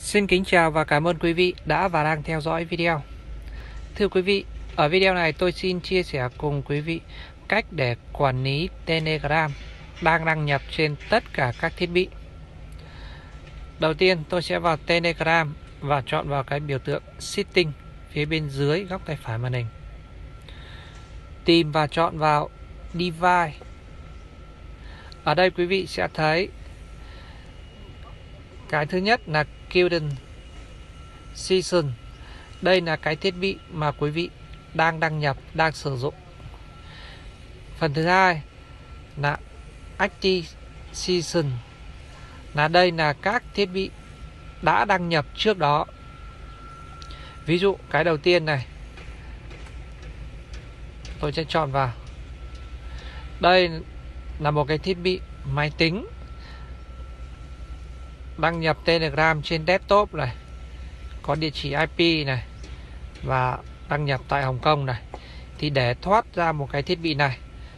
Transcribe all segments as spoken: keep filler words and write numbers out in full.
Xin kính chào và cảm ơn quý vị đã và đang theo dõi video. Thưa quý vị, ở video này tôi xin chia sẻ cùng quý vị cách để quản lý Telegram đang đăng nhập trên tất cả các thiết bị. Đầu tiên tôi sẽ vào Telegram và chọn vào cái biểu tượng Setting phía bên dưới góc tay phải màn hình. Tìm và chọn vào Device. Ở đây quý vị sẽ thấy cái thứ nhất là Current Session. Đây là cái thiết bị mà quý vị đang đăng nhập, đang sử dụng. Phần thứ hai là Active Session, là đây là các thiết bị đã đăng nhập trước đó. Ví dụ cái đầu tiên này, tôi sẽ chọn vào. Đây là một cái thiết bị máy tính đăng nhập Telegram trên desktop này, có địa chỉ i pê này và đăng nhập tại Hồng Kông này. Thì để thoát ra một cái thiết bị này,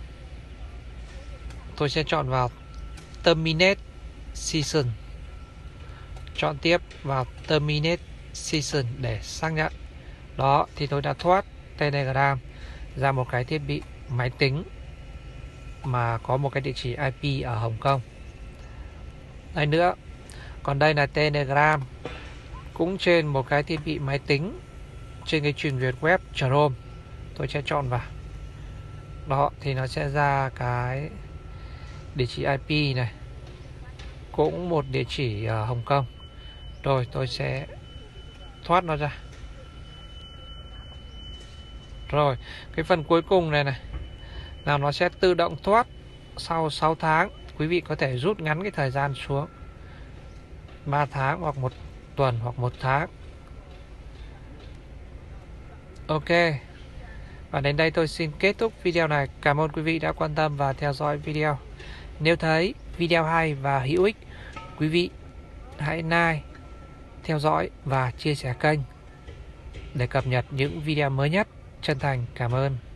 tôi sẽ chọn vào Terminate Session. Chọn tiếp vào Terminate Session để xác nhận. Đó, thì tôi đã thoát Telegram ra một cái thiết bị máy tính mà có một cái địa chỉ i pê ở Hồng Kông. Đây nữa, còn đây là Telegram cũng trên một cái thiết bị máy tính trên cái truyền duyệt web Chrome. Tôi sẽ chọn vào. Đó, thì nó sẽ ra cái địa chỉ i pê này, cũng một địa chỉ ở Hồng Kông. Rồi tôi sẽ thoát nó ra. Rồi, cái phần cuối cùng này này là nó sẽ tự động thoát sau sáu tháng. Quý vị có thể rút ngắn cái thời gian xuống ba tháng hoặc một tuần hoặc một tháng. Ok. Và đến đây tôi xin kết thúc video này. Cảm ơn quý vị đã quan tâm và theo dõi video. Nếu thấy video hay và hữu ích, quý vị hãy like, theo dõi và chia sẻ kênh để cập nhật những video mới nhất. Chân thành cảm ơn.